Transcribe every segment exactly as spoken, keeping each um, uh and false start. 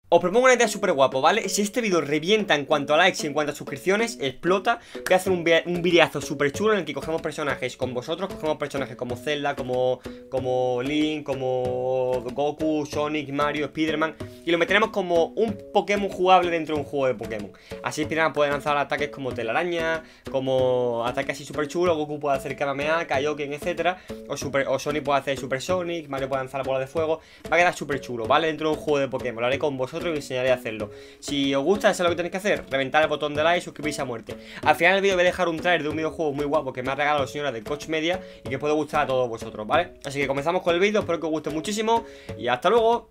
Os propongo una idea súper guapo, ¿vale? Si este vídeo revienta en cuanto a likes y en cuanto a suscripciones, explota, voy a hacer un, vi un videazo súper chulo en el que cogemos personajes con vosotros, cogemos personajes como Zelda, como, como Link, como Goku, Sonic, Mario, Spiderman, y lo meteremos como un Pokémon jugable dentro de un juego de Pokémon. Así Spiderman puede lanzar ataques como telaraña, como ataques así súper chulos, Goku puede hacer Kamehameha, Kaioken, etcétera, o, super, o Sonic puede hacer Super Sonic, Mario puede lanzar la bola de fuego. Va a quedar súper chulo, ¿vale? Dentro de un juego de Pokémon, lo haré con vosotros y os enseñaré a hacerlo. Si os gusta, eso es lo que tenéis que hacer: reventar el botón de like y suscribirse a muerte. Al final del vídeo voy a dejar un trailer de un videojuego muy guapo que me ha regalado la señora de Coach Media y que puede gustar a todos vosotros, ¿vale? Así que comenzamos con el vídeo, espero que os guste muchísimo y hasta luego.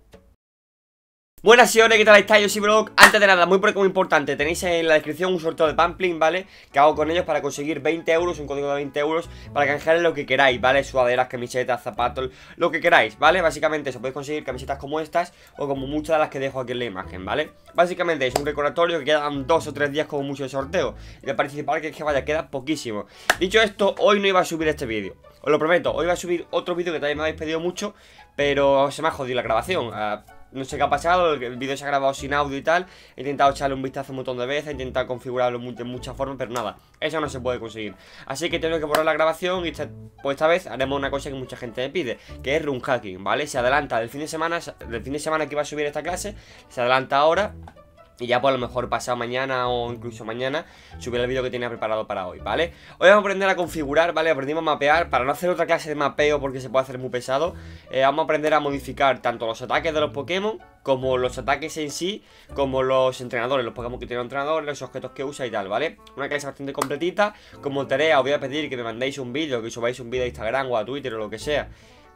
Buenas señores, ¿qué tal estáis? Yo soy Brock. Antes de nada, muy muy importante, tenéis en la descripción un sorteo de Pampling, ¿vale? Que hago con ellos para conseguir veinte euros, un código de veinte euros para canjear lo que queráis, ¿vale? Sudaderas, camisetas, zapatos, lo que queráis, ¿vale? Básicamente eso, podéis conseguir camisetas como estas o como muchas de las que dejo aquí en la imagen, ¿vale? Básicamente es un recordatorio que quedan dos o tres días como mucho de sorteo y de participar, que es que vaya, queda poquísimo. Dicho esto, hoy no iba a subir este vídeo, os lo prometo. Hoy iba a subir otro vídeo que también me habéis pedido mucho, pero se me ha jodido la grabación. uh, No sé qué ha pasado, el vídeo se ha grabado sin audio y tal. He intentado echarle un vistazo un montón de veces, he intentado configurarlo de muchas formas, pero nada, eso no se puede conseguir. Así que tengo que borrar la grabación y esta, pues esta vez haremos una cosa que mucha gente me pide, que es run hacking, ¿vale? Se adelanta del fin de semana, del fin de semana que iba a subir esta clase, se adelanta ahora. Y ya pues a lo mejor pasado mañana o incluso mañana subiré el vídeo que tenía preparado para hoy, ¿vale? Hoy vamos a aprender a configurar, ¿vale? Aprendimos a mapear, para no hacer otra clase de mapeo porque se puede hacer muy pesado. eh, Vamos a aprender a modificar tanto los ataques de los Pokémon como los ataques en sí, como los entrenadores, los Pokémon que tienen entrenadores, los objetos que usa y tal, ¿vale? Una clase bastante completita. Como tarea os voy a pedir que me mandéis un vídeo, que subáis un vídeo a Instagram o a Twitter o lo que sea,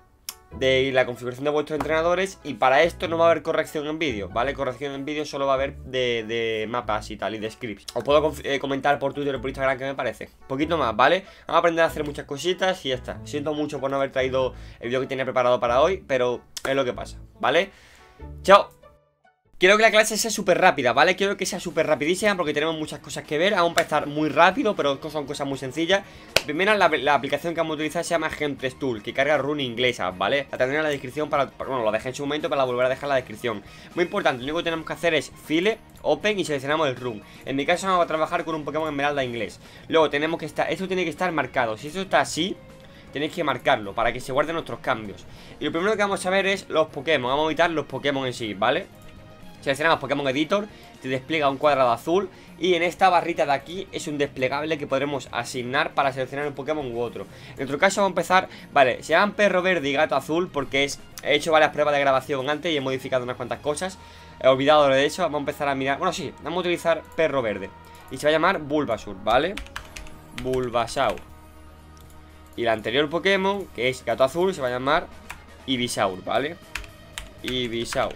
de la configuración de vuestros entrenadores. Y para esto no va a haber corrección en vídeo, ¿vale? Corrección en vídeo solo va a haber de, de mapas y tal, y de scripts. Os puedo eh, comentar por Twitter o por Instagram qué me parece. Poquito más, ¿vale? Vamos a aprender a hacer muchas cositas y ya está. Siento mucho por no haber traído el vídeo que tenía preparado para hoy, pero es lo que pasa, ¿vale? ¡Chao! Quiero que la clase sea súper rápida, ¿vale? Quiero que sea súper rapidísima porque tenemos muchas cosas que ver. Vamos a empezar muy rápido, pero son cosas muy sencillas. Primero, la, la aplicación que vamos a utilizar se llama Gemtres Tool, que carga run inglesa, ¿vale? La tendré en la descripción para... Bueno, lo dejé en su momento para volver a dejar en la descripción. Muy importante, lo único que tenemos que hacer es file, open y seleccionamos el run. En mi caso vamos a trabajar con un Pokémon Esmeralda inglés. Luego tenemos que estar... Esto tiene que estar marcado. Si esto está así, tenéis que marcarlo para que se guarden nuestros cambios. Y lo primero que vamos a ver es los Pokémon. Vamos a editar los Pokémon en sí, ¿vale? Seleccionamos Pokémon Editor, te despliega un cuadrado azul y en esta barrita de aquí es un desplegable que podremos asignar para seleccionar un Pokémon u otro. En nuestro caso vamos a empezar, vale, se llaman perro verde y gato azul porque es, he hecho varias pruebas de grabación antes y he modificado unas cuantas cosas. He olvidado de eso, vamos a empezar a mirar, bueno sí, vamos a utilizar perro verde y se va a llamar Bulbasaur, ¿vale? Bulbasaur. Y el anterior Pokémon, que es gato azul, se va a llamar Ivysaur, ¿vale? Ivysaur.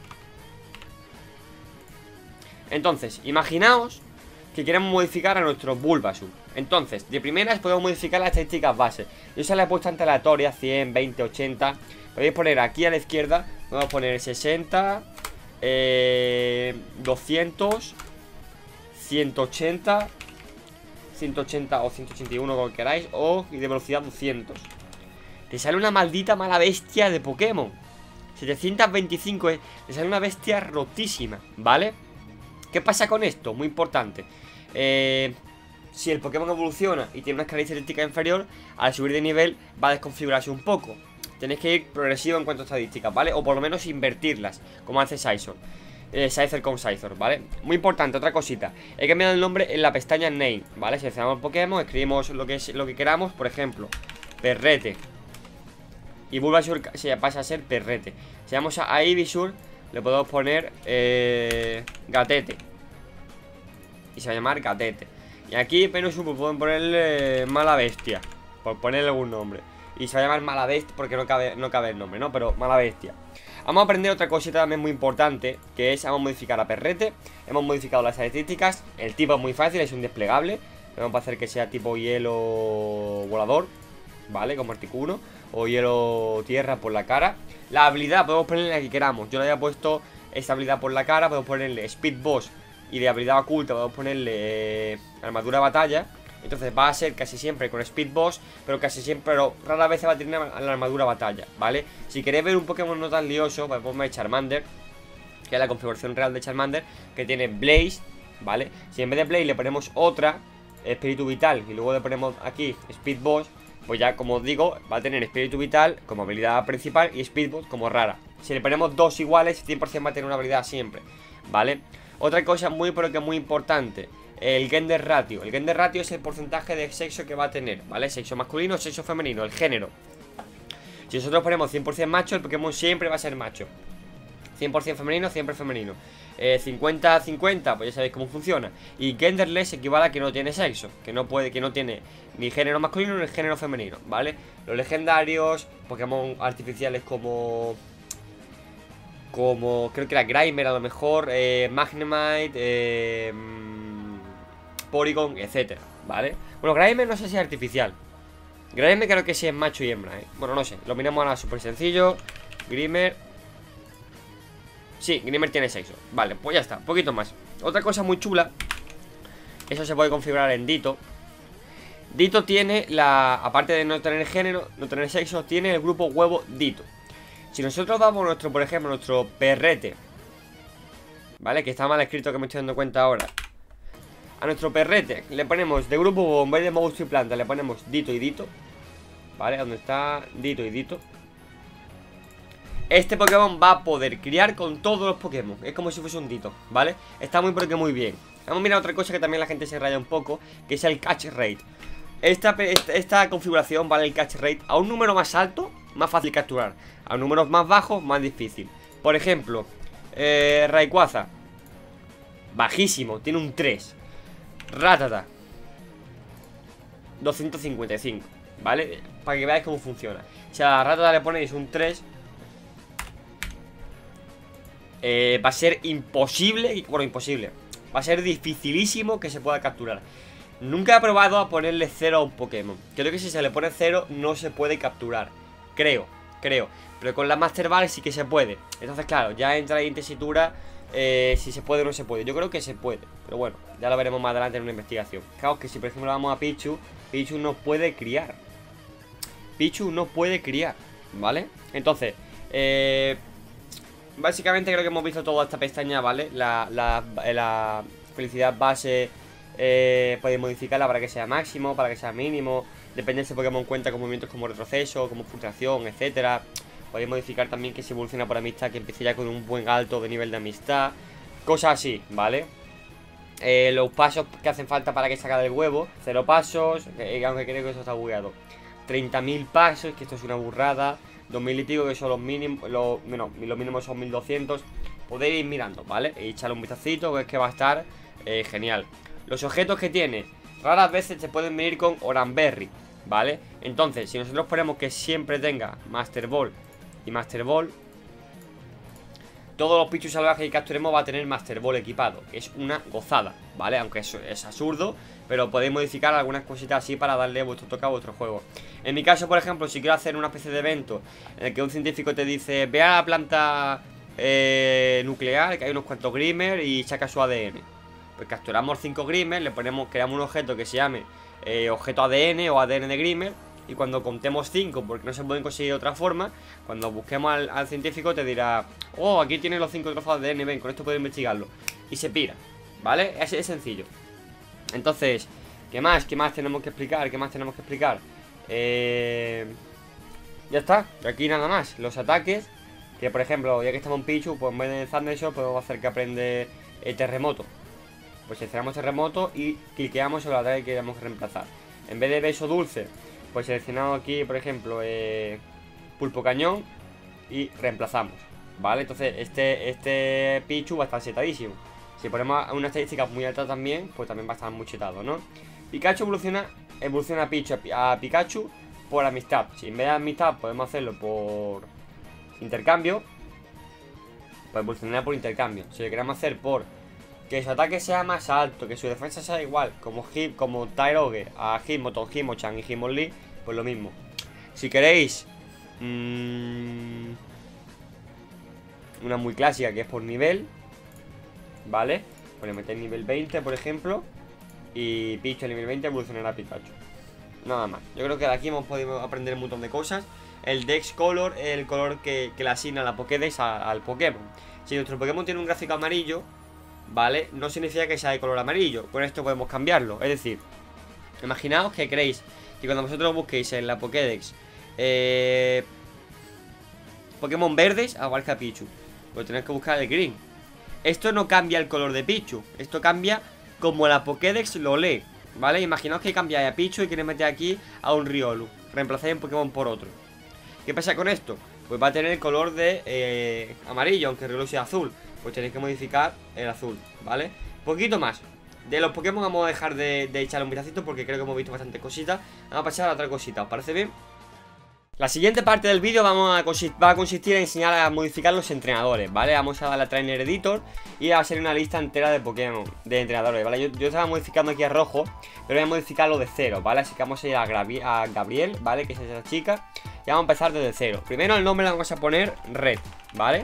Entonces, imaginaos que queremos modificar a nuestro Bulbasaur. Entonces, de primeras podemos modificar las estadísticas base. Yo se las he puesto ante aleatoria, cien, veinte, ochenta. Podéis poner aquí a la izquierda, vamos a poner sesenta, eh, doscientos, ciento ochenta, ciento ochenta o ciento ochenta y uno, como queráis. O de velocidad doscientos. Te sale una maldita mala bestia de Pokémon. setecientos veinticinco, eh. Te sale una bestia rotísima, ¿vale? ¿Qué pasa con esto? Muy importante. eh, Si el Pokémon evoluciona y tiene una característica inferior, al subir de nivel va a desconfigurarse un poco. Tenéis que ir progresivo en cuanto a estadísticas, ¿vale? O por lo menos invertirlas, como hace Scizor, eh, Scyther con Scizor, ¿vale? Muy importante, otra cosita. He cambiado el nombre en la pestaña Name, ¿vale? Seleccionamos el Pokémon, escribimos lo que, es, lo que queramos. Por ejemplo, Perrete. Y Bulbasaur se pasa a ser Perrete. Si vamos a, a Ivysaur, le podemos poner eh, Gatete. Y se va a llamar Gatete. Y aquí Penusu pues pueden ponerle eh, Mala Bestia, por ponerle algún nombre. Y se va a llamar Mala Bestia porque no cabe, no cabe el nombre, ¿no? Pero Mala Bestia. Vamos a aprender otra cosita también muy importante, que es, vamos a modificar a Perrete. Hemos modificado las estadísticas. El tipo es muy fácil, es un desplegable. Vamos a hacer que sea tipo hielo volador, ¿vale? Como Articuno. O hielo tierra por la cara. La habilidad podemos ponerle la que queramos. Yo le había puesto esta habilidad por la cara. Podemos ponerle Speed Boss. Y de habilidad oculta podemos ponerle eh, armadura batalla. Entonces va a ser casi siempre con Speed Boss, pero casi siempre, pero rara vez se va a tener la armadura batalla, ¿vale? Si queréis ver un Pokémon no tan lioso, pues ponme Charmander. que es la configuración real de Charmander, que tiene Blaze, ¿vale? Si en vez de Blaze le ponemos otra, Espíritu Vital, y luego le ponemos aquí Speed Boss, pues ya, como os digo, va a tener Espíritu Vital como habilidad principal y Speed Boss como rara. Si le ponemos dos iguales, cien por cien va a tener una habilidad siempre, ¿vale? Otra cosa muy, pero que muy importante, el Gender Ratio. El Gender Ratio es el porcentaje de sexo que va a tener, ¿vale? Sexo masculino, sexo femenino, el género. Si nosotros ponemos cien por cien macho, el Pokémon siempre va a ser macho. cien por cien femenino, siempre femenino. eh, cincuenta cincuenta, pues ya sabéis cómo funciona. Y genderless equivale a que no tiene sexo, que no puede, que no tiene ni género masculino ni género femenino, ¿vale? Los legendarios, Pokémon artificiales como... Como, creo que era Grimer a lo mejor, eh, Magnemite, eh, Porygon, etcétera, ¿vale? Bueno, Grimer no sé si es artificial. Grimer creo que sí es macho y hembra, ¿eh? Bueno, no sé, lo miramos ahora súper sencillo. Grimer... Sí, Grimer tiene sexo. Vale, pues ya está, un poquito más. Otra cosa muy chula, eso se puede configurar en Ditto. Ditto tiene la... Aparte de no tener género, no tener sexo, tiene el grupo huevo Ditto. Si nosotros damos nuestro, por ejemplo, nuestro perrete, ¿vale? Que está mal escrito, que me estoy dando cuenta ahora. A nuestro perrete le ponemos de grupo huevo, en vez de monstruo y planta, le ponemos Ditto y Ditto, ¿vale? Donde está Ditto y Ditto. Este Pokémon va a poder criar con todos los Pokémon. Es como si fuese un Ditto, ¿vale? Está muy pero que muy bien. Vamos a mirar otra cosa que también la gente se raya un poco, que es el catch rate. Esta, esta, esta configuración vale el catch rate a un número más alto, más fácil capturar. A números más bajos, más difícil. Por ejemplo, eh, Rayquaza, bajísimo, tiene un tres. Rattata, doscientos cincuenta y cinco, ¿vale? Para que veáis cómo funciona. Si a la Rattata le ponéis un tres, Eh, va a ser imposible, bueno, imposible, va a ser dificilísimo que se pueda capturar. Nunca he probado a ponerle cero a un Pokémon. Creo que si se le pone cero no se puede capturar. Creo, creo. Pero con la Master Ball sí que se puede. Entonces, claro, ya entra ahí en tesitura eh, si se puede o no se puede. Yo creo que se puede, pero bueno, ya lo veremos más adelante en una investigación. Claro que si por ejemplo vamos a Pichu, Pichu no puede criar. Pichu no puede criar, ¿vale? Entonces, eh... básicamente creo que hemos visto toda esta pestaña, ¿vale? La, la, la felicidad base eh, podéis modificarla para que sea máximo, para que sea mínimo. Depende de si Pokémon cuenta con movimientos como retroceso, como frustración, etcétera. Podéis modificar también que si evoluciona por amistad, que empiece ya con un buen alto de nivel de amistad. Cosas así, ¿vale? Eh, los pasos que hacen falta para que salga del huevo. Cero pasos, eh, aunque creo que eso está bugueado. treinta mil pasos, que esto es una burrada. dos mil y pico, que son los mínimos, los, bueno, los mínimos son mil doscientos. Podéis ir mirando, ¿vale? Y echarle un vistacito, que es que va a estar eh, genial. Los objetos que tiene, raras veces se pueden venir con Oranberry, ¿vale? Entonces, si nosotros ponemos que siempre tenga Master Ball y Master Ball, todos los Pichu salvajes que capturemos va a tener Master Ball equipado. Es una gozada, ¿vale? Aunque eso es absurdo, pero podéis modificar algunas cositas así para darle vuestro toque a vuestro juego. En mi caso, por ejemplo, si quiero hacer una especie de evento en el que un científico te dice: ve a la planta eh, nuclear, que hay unos cuantos Grimer, y saca su A D N. Pues capturamos cinco Grimer, le ponemos, creamos un objeto que se llame eh, objeto A D N o A D N de Grimer. Y cuando contemos cinco, porque no se pueden conseguir de otra forma, cuando busquemos al, al científico te dirá: oh, aquí tienes los cinco trozos de A D N, ven, con esto puedes investigarlo. Y se pira, ¿vale? Es, es sencillo. Entonces, ¿qué más? ¿Qué más tenemos que explicar? ¿Qué más tenemos que explicar? Eh... Ya está, aquí nada más. Los ataques, que por ejemplo, ya que estamos en Pichu, pues en vez de Thundershot podemos hacer que aprende eh, Terremoto. Pues seleccionamos Terremoto y cliqueamos sobre el ataque que queremos reemplazar. En vez de Beso Dulce, pues seleccionamos aquí, por ejemplo, eh, Pulpo Cañón y reemplazamos, ¿vale? Entonces este, este Pichu va a estar setadísimo. Si ponemos una estadística muy alta también, pues también va a estar muy chetado, ¿no? Pikachu evoluciona, evoluciona a, Pichu, a Pikachu por amistad. Si en vez de amistad podemos hacerlo por intercambio, pues evolucionará por intercambio. Si lo queremos hacer por que su ataque sea más alto, que su defensa sea igual, como Hip, como Tyrogue, a Hitmonchan, Hitmonchan y Hitmonlee, pues lo mismo. Si queréis mmm, una muy clásica, que es por nivel, ¿vale? Pues le metéis nivel veinte, por ejemplo, y Pichu a nivel veinte evolucionará a Pikachu. Nada más. Yo creo que de aquí hemos podido aprender un montón de cosas. El Dex Color es el color que, que le asigna la Pokédex a, al Pokémon. Si nuestro Pokémon tiene un gráfico amarillo, ¿vale? No significa que sea de color amarillo. Con esto podemos cambiarlo. Es decir, imaginaos que queréis que cuando vosotros busquéis en la Pokédex eh, Pokémon verdes, aparezca Pichu. Pues tenéis que buscar el green. Esto no cambia el color de Pichu. Esto cambia como la Pokédex lo lee, ¿vale? Imaginaos que cambiáis a Pichu y queréis meter aquí a un Riolu. Reemplazáis un Pokémon por otro. ¿Qué pasa con esto? Pues va a tener el color de eh, amarillo, aunque el Riolu sea azul. Pues tenéis que modificar el azul, ¿vale? Poquito más. De los Pokémon vamos a dejar de, de echarle un vistacito porque creo que hemos visto bastantes cositas. Vamos a pasar a otra cosita, ¿os parece bien? La siguiente parte del vídeo vamos a va a consistir en enseñar a modificar los entrenadores, ¿vale? Vamos a darle a Trainer Editor y va a ser una lista entera de Pokémon, de entrenadores, ¿vale? Yo, yo estaba modificando aquí a Rojo, pero voy a modificarlo de cero, ¿vale? Así que vamos a ir a, Gravi a Gabriel, ¿vale? Que es esa chica. Y vamos a empezar desde cero. Primero el nombre le vamos a poner Red, ¿vale?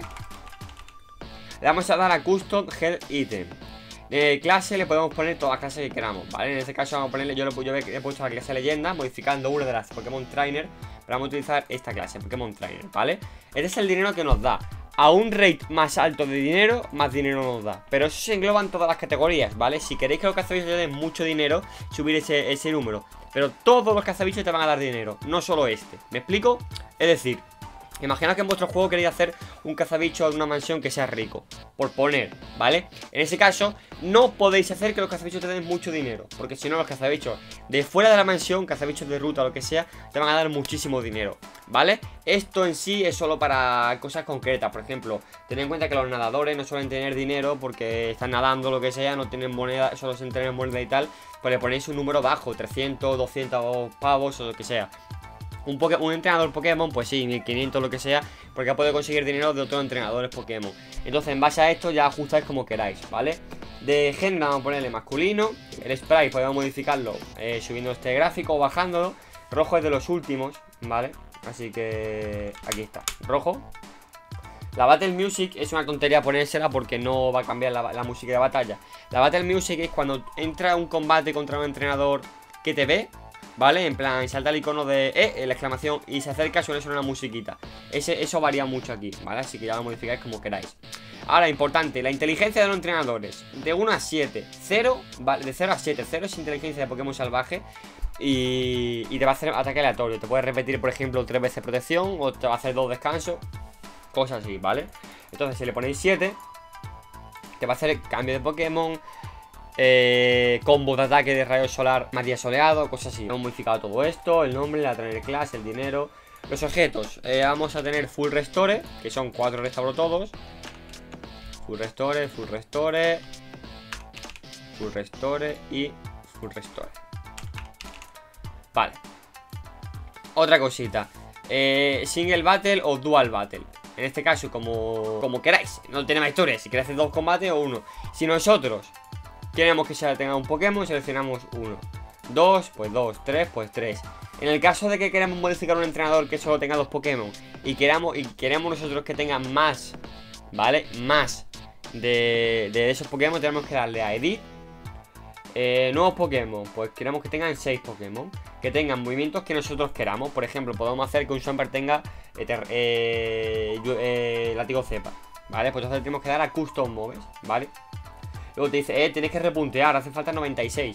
Le vamos a dar a Custom Health Item. De clase le podemos poner todas las clases que queramos, ¿vale? En este caso vamos a ponerle, yo, le, yo he puesto la clase leyenda, modificando una de las Pokémon Trainer. Pero vamos a utilizar esta clase, Pokémon Trainer, ¿vale? Este es el dinero que nos da. A un rate más alto de dinero, más dinero nos da. Pero eso se engloba en todas las categorías, ¿vale? Si queréis que los cazabichos te den mucho dinero, subir ese, ese número. Pero todos los cazabichos te van a dar dinero, no solo este. ¿Me explico? Es decir, imaginaos que en vuestro juego queréis hacer un cazabicho de una mansión que sea rico, por poner, ¿vale? En ese caso, no podéis hacer que los cazabichos te den mucho dinero, porque si no los cazabichos de fuera de la mansión, cazabichos de ruta o lo que sea, te van a dar muchísimo dinero, ¿vale? Esto en sí es solo para cosas concretas. Por ejemplo, tened en cuenta que los nadadores no suelen tener dinero porque están nadando o lo que sea, no tienen moneda, solo se tener moneda y tal. Pues le ponéis un número bajo, trescientos, doscientos pavos o lo que sea. Un, un entrenador Pokémon, pues sí, mil quinientos lo que sea, porque puede conseguir dinero de otros entrenadores Pokémon. Entonces en base a esto ya ajustáis como queráis, ¿vale? De género vamos a ponerle masculino. El sprite podemos modificarlo eh, subiendo este gráfico o bajándolo. Rojo es de los últimos, ¿vale? Así que aquí está, rojo. La Battle Music es una tontería ponérsela porque no va a cambiar la, la música de batalla. La Battle Music es cuando entra un combate contra un entrenador que te ve, ¿vale? En plan, salta el icono de E, la exclamación, y se acerca, suele sonar una musiquita. Ese, Eso varía mucho aquí, ¿vale? Así que ya lo modificáis como queráis. Ahora, importante, la inteligencia de los entrenadores. De uno a siete, cero, ¿vale? De cero a siete, cero es inteligencia de Pokémon salvaje. Y, y te va a hacer ataque aleatorio. Te puedes repetir, por ejemplo, tres veces protección, o te va a hacer dos descansos, cosas así, ¿vale? Entonces, si le ponéis siete, te va a hacer cambio de Pokémon, Eh, combo de ataque de rayo solar más día soleado, cosas así. Hemos modificado todo esto, el nombre, la trainer class, el dinero. Los objetos, eh, vamos a tener full restore, que son cuatro restauro todos. Full restore, full restore, full restore y full restore. Vale. Otra cosita, eh, single battle o dual battle. En este caso, como, como queráis, no tiene más historia, si queréis hacer dos combates o uno. Si nosotros queremos que se tenga un Pokémon, seleccionamos uno, dos, pues dos, tres, pues tres. En el caso de que queramos modificar un entrenador que solo tenga dos Pokémon y queramos, y queremos nosotros que tenga más, ¿vale? Más de, de esos Pokémon, tenemos que darle a Edit. eh, Nuevos Pokémon, pues queremos que tengan seis Pokémon, que tengan movimientos que nosotros queramos. Por ejemplo, podemos hacer que un Swampert tenga eh, eh, eh, látigo cepa, ¿vale? Pues entonces tenemos que dar a Custom Moves, ¿vale? Luego te dice, eh, tienes que repuntear, hace falta noventa y seis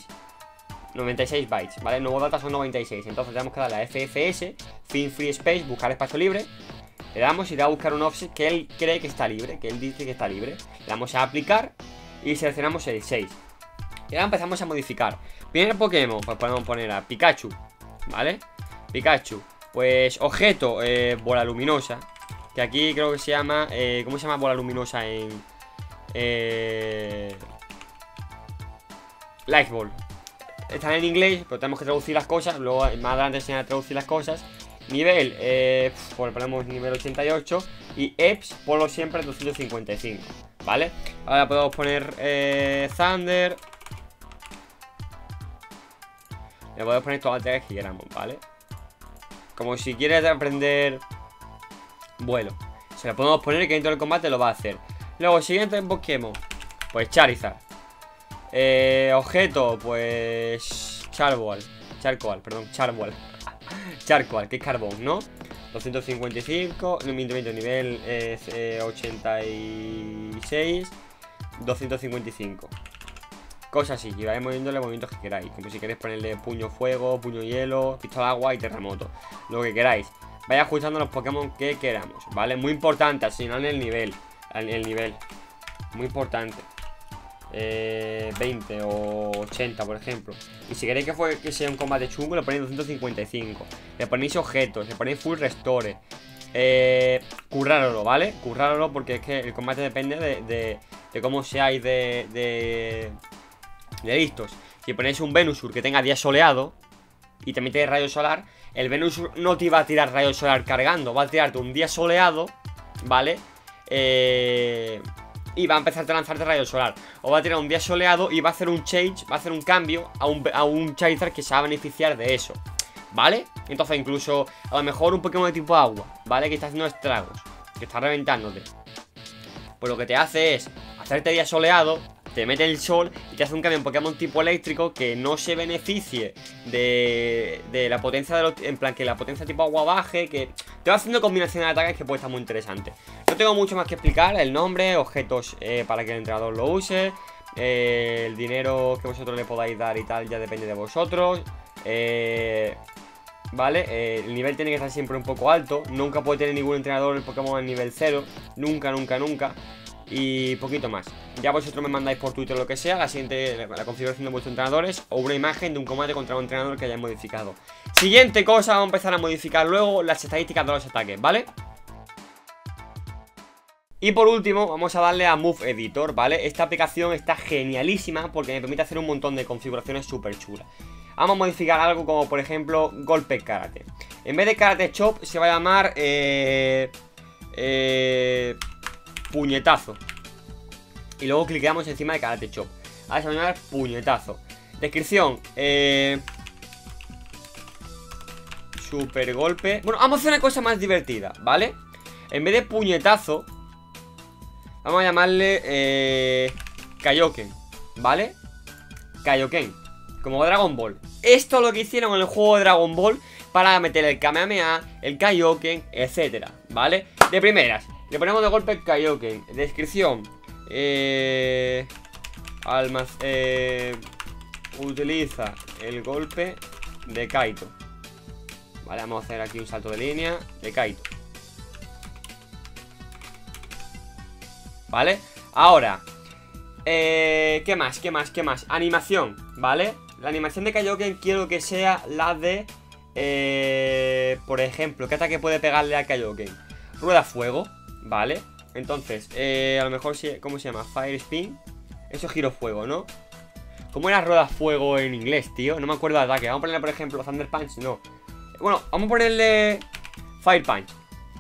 bytes, ¿vale? El nuevo data son noventa y seis. Entonces tenemos que darle a F F S, Fin Free Space, buscar espacio libre. Le damos y le va a buscar un offset que él cree que está libre, que él dice que está libre. Le damos a aplicar y seleccionamos el seis. Y ahora empezamos a modificar. Primer Pokémon, pues podemos poner a Pikachu, ¿vale? Pikachu, pues objeto, eh, bola luminosa. Que aquí creo que se llama, eh, ¿cómo se llama bola luminosa en...? Eh... Light Ball. Están en inglés, pero tenemos que traducir las cosas. Luego más adelante enseñar a traducir las cosas. Nivel, eh, pues ponemos nivel ochenta y ocho. Y E P S, ponlo siempre doscientos cincuenta y cinco, ¿vale? Ahora podemos poner eh, Thunder. Le podemos poner todas las tags que queramos, ¿vale? Como si quieres aprender vuelo, se lo podemos poner que dentro del combate lo va a hacer. Luego, siguiente en Pokémon, pues Charizard. eh, Objeto, pues Charcoal. Charcoal, perdón, Charcoal. Charcoal, que es carbón, ¿no? doscientos cincuenta y cinco, nivel eh, eh, ochenta y seis, doscientos cincuenta y cinco. Cosas así, y vais moviéndole movimientos que queráis. Como si queréis ponerle puño fuego, puño hielo, pistola agua y terremoto. Lo que queráis. Vaya ajustando los Pokémon que queramos, ¿vale? Muy importante, asignar el nivel. El nivel. Muy importante. Eh, veinte o ochenta, por ejemplo. Y si queréis que, fue, que sea un combate chungo, le ponéis doscientos cincuenta y cinco. Le ponéis objetos, le ponéis full restore. Eh, currároslo, ¿vale? Currároslo porque es que el combate depende de, de, de cómo seáis de, de, de listos. Si ponéis un Venusaur que tenga día soleado y también tiene rayo solar, el Venusaur no te iba a tirar rayo solar cargando, va a tirarte un día soleado, ¿vale? Eh... Y va a empezar a lanzarte rayo solar. O va a tirar un día soleado y va a hacer un change, va a hacer un cambio a un, a un Charizard que se va a beneficiar de eso, ¿vale? Entonces incluso a lo mejor un Pokémon de tipo agua, ¿vale? Que está haciendo estragos, que está reventándote. Pues lo que te hace es hacerte día soleado, te mete el sol y te hace un cambio en Pokémon tipo eléctrico que no se beneficie de, de la potencia de los, en plan que la potencia tipo agua baje, que te va haciendo combinaciones de ataques que puede estar muy interesante. No tengo mucho más que explicar, el nombre, objetos eh, para que el entrenador lo use, eh, el dinero que vosotros le podáis dar y tal ya depende de vosotros. eh, Vale, eh, el nivel tiene que estar siempre un poco alto. Nunca puede tener ningún entrenador el Pokémon en nivel cero. Nunca, nunca, nunca. Y poquito más. Ya vosotros me mandáis por Twitter lo que sea, la siguiente, la configuración de vuestros entrenadores o una imagen de un combate contra un entrenador que hayáis modificado. Siguiente cosa, vamos a empezar a modificar luego las estadísticas de los ataques, ¿vale? Y por último vamos a darle a Move Editor, ¿vale? Esta aplicación está genialísima porque me permite hacer un montón de configuraciones súper chulas. Vamos a modificar algo como por ejemplo golpe karate. En vez de karate chop se va a llamar eh, eh, puñetazo. Y luego cliqueamos encima de karate chop. Ahora se va a llamar puñetazo. Descripción eh, super golpe. Bueno, vamos a hacer una cosa más divertida, ¿vale? En vez de puñetazo vamos a llamarle eh, Kaioken, ¿vale? Kaioken, como Dragon Ball. Esto es lo que hicieron en el juego de Dragon Ball para meter el Kamehameha, el Kaioken, etcétera, ¿vale? De primeras, le ponemos de golpe el Kaioken. Descripción eh, almac eh, utiliza el golpe de Kaito. Vale, vamos a hacer aquí un salto de línea de Kaito. ¿Vale? Ahora eh, ¿qué más? ¿Qué más? ¿Qué más? Animación, ¿vale? La animación de Kaioken quiero que sea la de eh, por ejemplo, ¿qué ataque puede pegarle a Kaioken? Rueda fuego, ¿vale? Entonces, eh, a lo mejor, ¿cómo se llama? Fire Spin. Eso es giro fuego, ¿no? ¿Cómo era rueda fuego en inglés, tío? No me acuerdo de ataque. Vamos a ponerle, por ejemplo, Thunder Punch, no. Bueno, vamos a ponerle Fire Punch,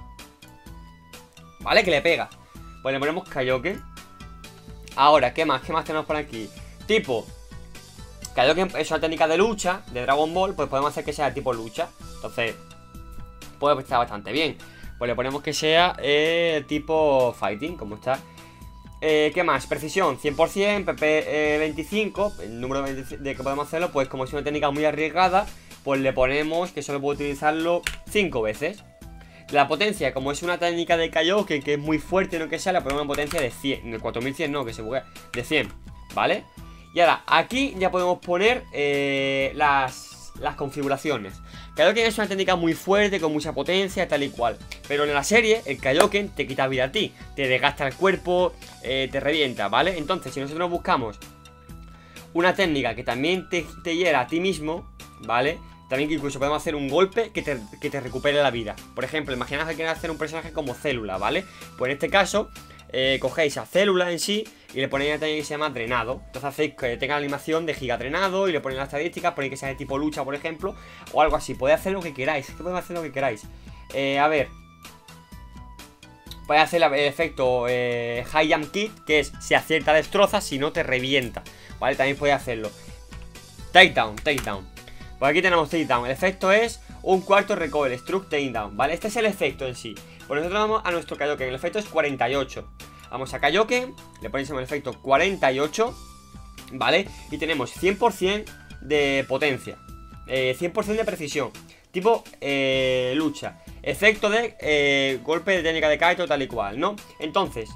¿vale? Que le pega. Pues le ponemos Kaioken. Ahora, ¿qué más? ¿Qué más tenemos por aquí? Tipo Kaioken es una técnica de lucha de Dragon Ball, pues podemos hacer que sea tipo lucha. Entonces puede estar bastante bien. Pues le ponemos que sea eh, tipo fighting, como está. eh, ¿Qué más? Precisión cien por cien, P P eh, veinticinco. El número de, de que podemos hacerlo, pues como es una técnica muy arriesgada, pues le ponemos que solo puedo utilizarlo cinco veces. La potencia, como es una técnica de Kaioken que es muy fuerte, no que sea, le ponemos una potencia de cien, de cuatro mil cien, no, que se buguea, de cien, ¿vale? Y ahora, aquí ya podemos poner eh, las, las configuraciones. Kaioken es una técnica muy fuerte, con mucha potencia, tal y cual. Pero en la serie, el Kaioken te quita vida a ti, te desgasta el cuerpo, eh, te revienta, ¿vale? Entonces, si nosotros buscamos una técnica que también te, te hiera a ti mismo, ¿vale? También incluso podemos hacer un golpe que te, que te recupere la vida. Por ejemplo, imaginaos que queréis hacer un personaje como Célula, ¿vale? Pues en este caso, eh, cogéis a Célula en sí y le ponéis una técnica que se llama drenado. Entonces hacéis que tenga la animación de giga drenado y le ponéis las estadísticas, ponéis que sea de tipo lucha, por ejemplo, o algo así. Podéis hacer lo que queráis, que podéis hacer lo que queráis. Eh, a ver, podéis hacer el efecto eh, High Jump Kit, que es si acierta destroza, si no te revienta, ¿vale? También podéis hacerlo. Takedown, takedown. Pues aquí tenemos takedown. El efecto es un cuarto recoil, struck takedown, ¿vale? Este es el efecto en sí. Pues nosotros vamos a nuestro Kaioken. El efecto es cuarenta y ocho. Vamos a Kaioken, le ponemos el efecto cuarenta y ocho, ¿vale? Y tenemos cien por cien de potencia, eh, cien por cien de precisión, tipo eh, lucha. Efecto de eh, golpe de técnica de Kaito tal y cual, ¿no? Entonces,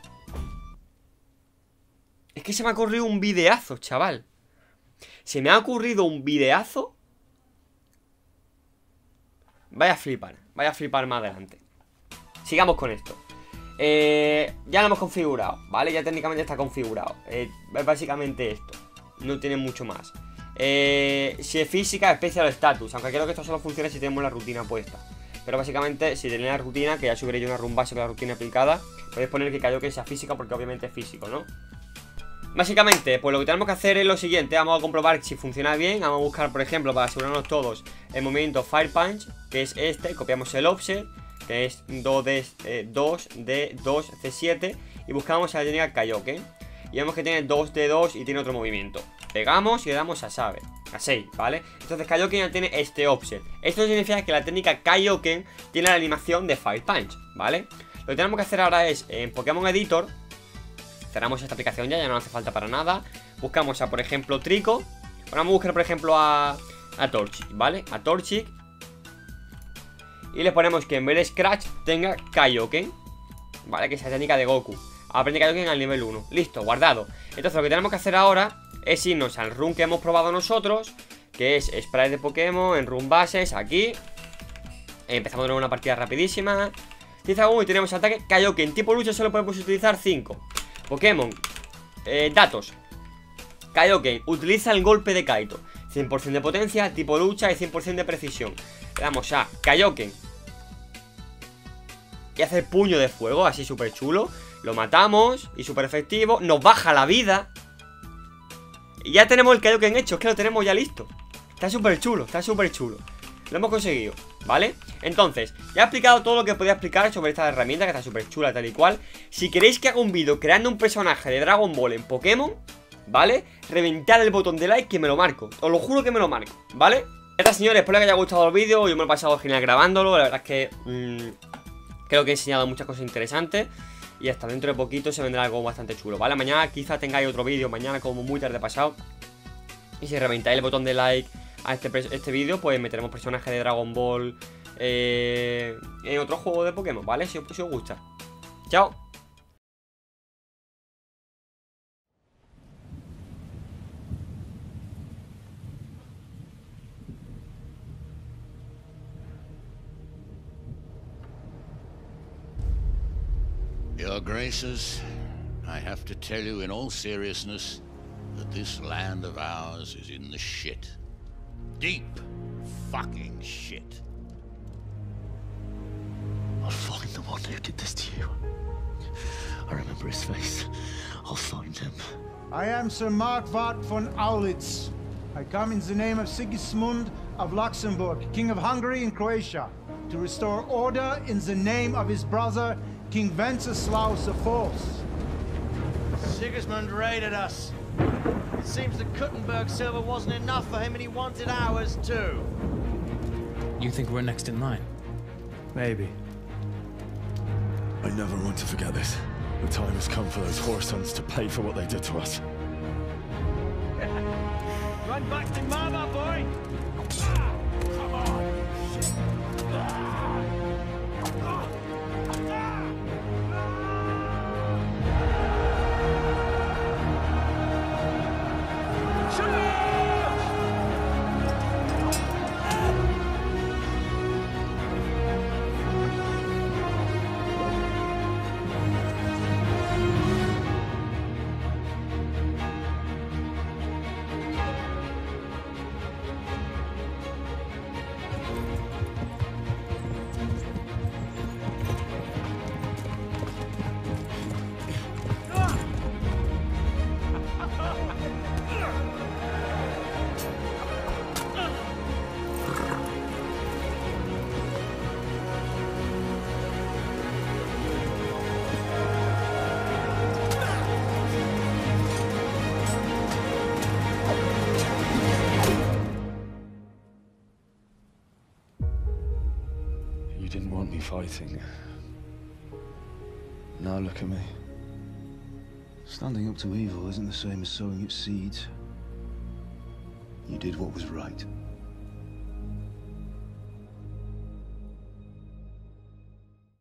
es que se me ha ocurrido un videazo, chaval. Se me ha ocurrido un videazo. Vaya a flipar, vaya a flipar más adelante. Sigamos con esto. eh, Ya lo hemos configurado, ¿vale? Ya técnicamente está configurado. eh, Es básicamente esto. No tiene mucho más. eh, Si es física, especial o status. Aunque creo que esto solo funciona si tenemos la rutina puesta. Pero básicamente, si tenéis la rutina, que ya subiré yo una run base con la rutina aplicada, podéis poner que Kaioken sea física porque obviamente es físico, ¿no? Básicamente, pues lo que tenemos que hacer es lo siguiente. Vamos a comprobar si funciona bien. Vamos a buscar, por ejemplo, para asegurarnos todos, el movimiento Fire Punch, que es este. Copiamos el offset, que es dos D dos C siete, y buscamos a la técnica Kaioken. Y vemos que tiene dos D dos y tiene otro movimiento. Pegamos y le damos a Sabe, a seis, ¿vale? Entonces Kaioken ya tiene este offset. Esto significa que la técnica Kaioken tiene la animación de Fire Punch, ¿vale? Lo que tenemos que hacer ahora es, en Pokémon Editor, cerramos esta aplicación ya, ya no hace falta para nada. Buscamos a, por ejemplo, Trico. Vamos a buscar, por ejemplo, a, a Torchic, ¿vale? A Torchic. Y le ponemos que en vez de Scratch tenga Kaioken, ¿vale? Que es la técnica de Goku. Aprende Kaioken al nivel uno. Listo, guardado. Entonces lo que tenemos que hacer ahora es irnos al run que hemos probado nosotros, que es Sprite de Pokémon en run bases, aquí. Empezamos una partida rapidísima. Dice uno y tenemos ataque Kaioken. Tipo lucha solo podemos utilizar cinco. Pokémon, eh, datos. Kaioken, utiliza el golpe de Kaito. cien por ciento de potencia, tipo lucha y cien por ciento de precisión. Le damos a Kaioken y hace el puño de fuego, así súper chulo. Lo matamos y súper efectivo. Nos baja la vida. Y ya tenemos el Kaioken hecho, es que lo tenemos ya listo. Está súper chulo, está súper chulo. Lo hemos conseguido, ¿vale? Entonces, ya he explicado todo lo que podía explicar sobre esta herramienta, que está súper chula, tal y cual. Si queréis que haga un vídeo creando un personaje de Dragon Ball en Pokémon, ¿vale? Reventad el botón de like que me lo marco. Os lo juro que me lo marco, ¿vale? Ya está, señores, espero que haya gustado el vídeo. Yo me lo he pasado genial grabándolo. La verdad es que mmm, creo que he enseñado muchas cosas interesantes. Y hasta dentro de poquito se vendrá algo bastante chulo, ¿vale? Mañana quizá tengáis otro vídeo, mañana como muy tarde pasado. Y si reventáis el botón de like a este, este vídeo, pues meteremos personajes de Dragon Ball eh, en otro juego de Pokémon, ¿vale? Si, si os gusta. Chao. Your Graces, I have to tell you in all seriousness that this land of ours is in the shit. Deep fucking shit. I'll find the one who did this to you. I remember his face. I'll find him. I am Sir Markvart von Aulitz. I come in the name of Sigismund of Luxembourg, King of Hungary and Croatia, to restore order in the name of his brother, King Wenceslaus the Fourth. Sigismund raided us. It seems the Kuttenberg silver wasn't enough for him and he wanted ours too. You think we're next in line? Maybe. I never want to forget this. The time has come for those horse sons to pay for what they did to us. Run back to Mama, boy! Come on! You didn't want me fighting. Now look at me. Standing up to evil isn't the same as sowing its seeds. You did what was right.